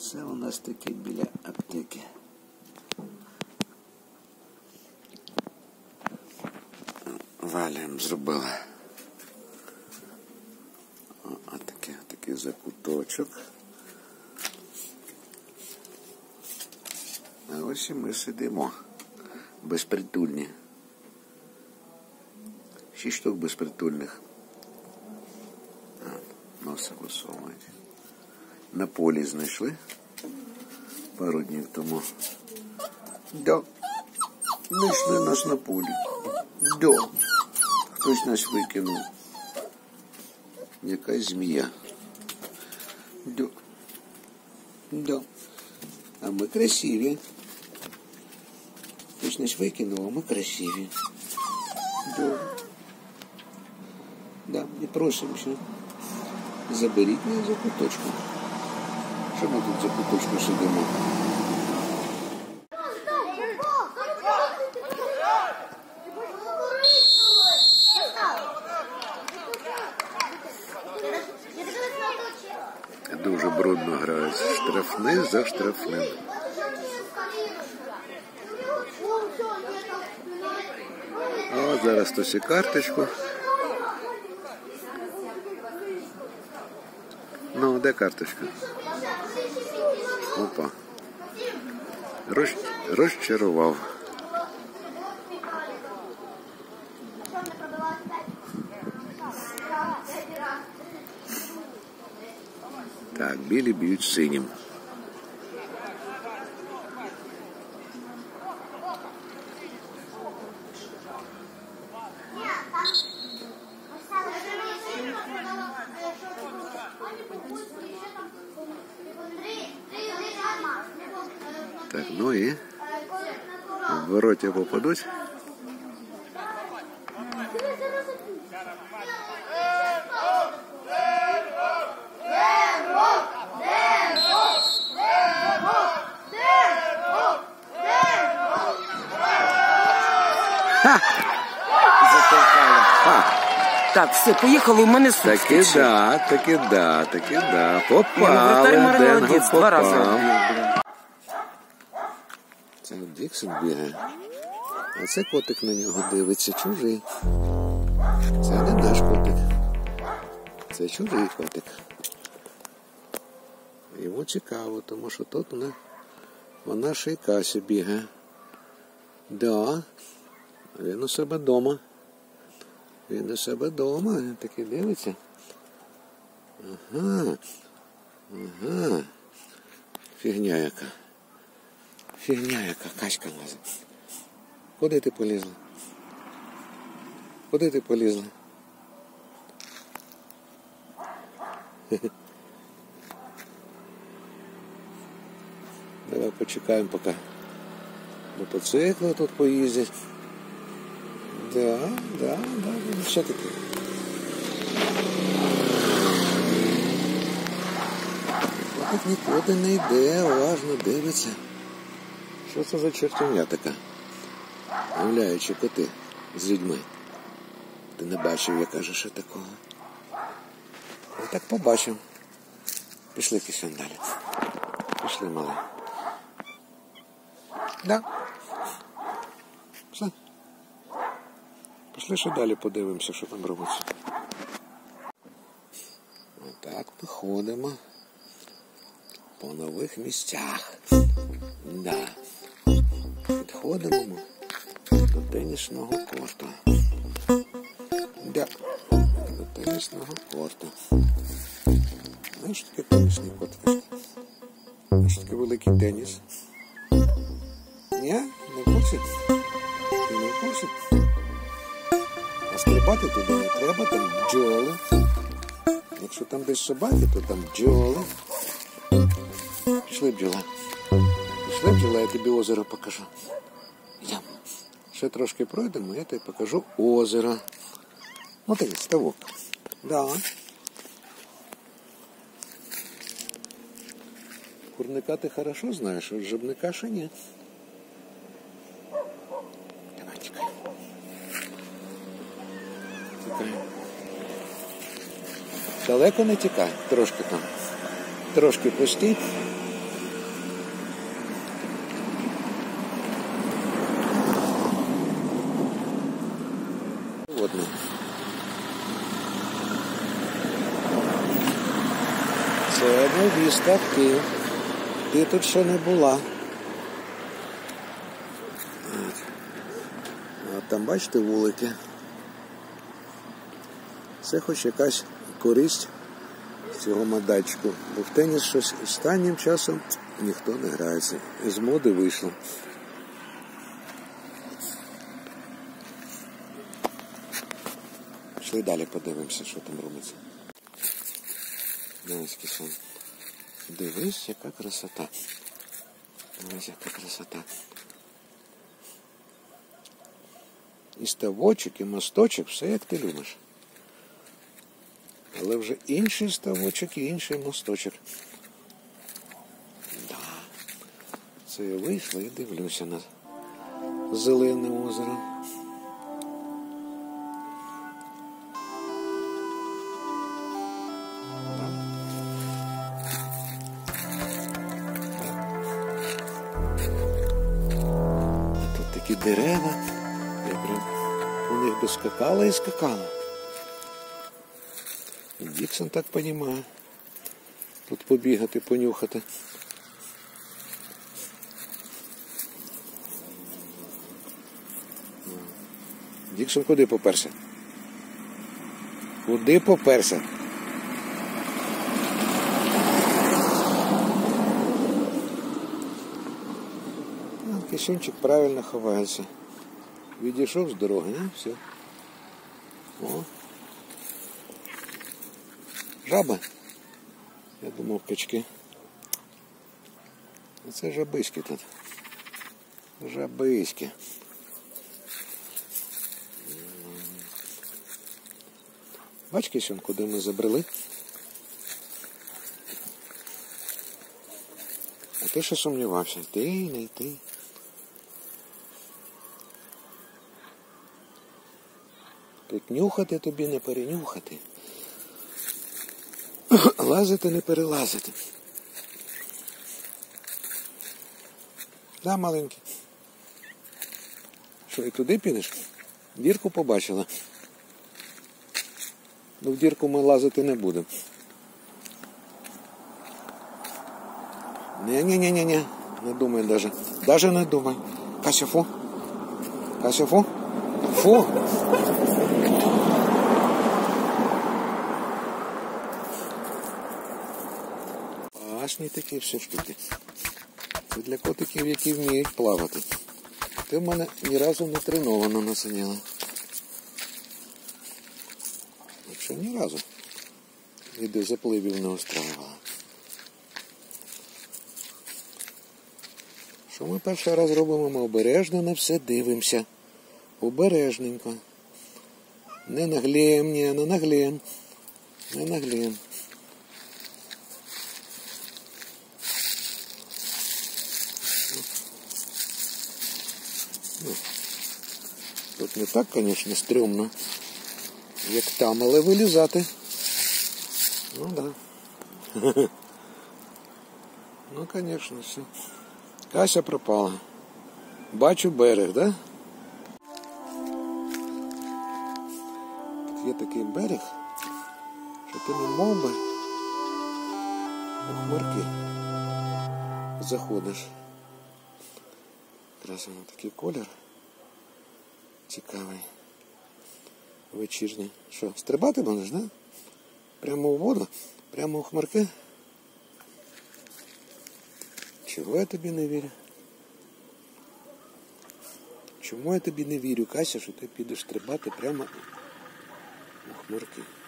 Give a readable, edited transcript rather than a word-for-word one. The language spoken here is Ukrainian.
Це у нас таке біля аптеки. Валя їм зробила. Такий закуточок. А ось і ми сидимо. Безпритульні. 6 штук безпритульних. Носа висовують. На полі знайшли пару днів тому. Да. Знайшли нас на полі. Да. Хтось нас викинув. Якась змія. Да. Да. А ми красиві. Хтось нас викинув, а ми красиві. Да. Да, і просимо, що заберіть мене за куточку. Що ми тут за куточку сидимо? Дуже брудно грають. Штрафний за штрафним. О, зараз хтось і карточку. Ну, де карточка? Опа. Розчарував. Так, білі б'ють синім. Так, ну і в вороття попадуть. Затолкали. Так, все, поїхали, у мене суп. Таки да. Попали, Денго попав. Це Діксон бігає. А це котик на нього дивиться, чужий. Це не наш котик. Це чужий котик. Йому цікаво, тому що тут вона шейкасі бігає. Да. Він у себе вдома. Він у себе вдома. Він такий дивиться. Ага. Фігня яка. Качка лазить. Куди ти полізла? Давай почекаємо, поки мотоцикли тут поїздять. Да. Що таке? Котик нікуди не йде, уважно дивиться. Що це за чертівня така? Гуляючи коти з людьми. Ти не бачив, я кажу, що такого. Я так побачив. Пішли кисень далі. Пішли, малий. Да. Пішли. Пішли ще далі подивимося, що там робиться. Отак ми ходимо по нових місцях. Да. Підходимо ми до тенісного корту. Да. До тенісного корту. Знаєш, таке тенісний корт? Знаєш, таке великий теніс? Ні? Не в курсі? Ти не в курсі? А стрибати туди не треба, там бджоли. Якщо там десь собаки, то там бджоли. Пішли, бджола. Пішли, бджола, я тобі озеро покажу. Йдемо. Ще трошки пройдемо, я тобі покажу озеро. Ось такий ставок. Да. Курника ти хорошо знаєш, а жабника ще ні. Давай, тікай. Далеко не тікай, трошки там. Трошки пусти. Це нові ставки. Ти тут ще не була. А там, бачите, вулики. Це хоч якась користь цього майданчику. Бо в теніс щось останнім часом ніхто не грається. З моди вийшло. Пішли далі подивимося, що там робиться. Дивись, Кісон. Дивись, яка красота. Дивись, яка красота. І ставочок, і мосточок, все як ти любиш. Але вже інший ставочок і інший мосточок. Да. Це я вийшла і дивлюся на зелене озеро. Тут такі дерева. Я прям у них би скакала і скакала. Діксон так понімає. Тут побігати, понюхати. Діксон куди поперся? Куди поперся? Кисюнчик правильно ховається. Відійшов з дороги, не? Все. О. Жаба. Я думав, качки. А це жабиськи тут. Жабиськи. Бач, Кисюн, куди ми забрели? А ти ще сумнівався. Йти, не йти. Тут нюхати тобі не перенюхати. Лазити не перелазити. Да, маленький. Що, і туди підеш? Дірку побачила. Ну, в дірку ми лазити не будемо. Ні-ні-ні-ні-ні. Не думай даже. Даже не думай. Кася, фу. Кася, фу. Фу. Пашні такі всі штуки. Це для котиків, які вміють плавати. Ти в мене ні разу не треновано насиняла. Якщо ні разу. І до запливів не устраювала. Що ми перший раз робимо? Ми обережно на все дивимося. Обережненько. Не наглієм, ні, не наглієм. Не наглієм. Тут не так, звісно, стрьомно, як там, але вилізати. Ну, да. Ну, звісно, все. Кася пропала. Бачу берег, да? Тут є такий берег, що ти не мов би у хмарки заходиш. Якраз воно такий колір. Цікавий. Вечірній. Що, стрибати будеш, да? Прямо у воду? Прямо у хмарки? Чого я тобі не вірю? Чому я тобі не вірю, Кася, що ти підеш стрибати прямо у хмарки?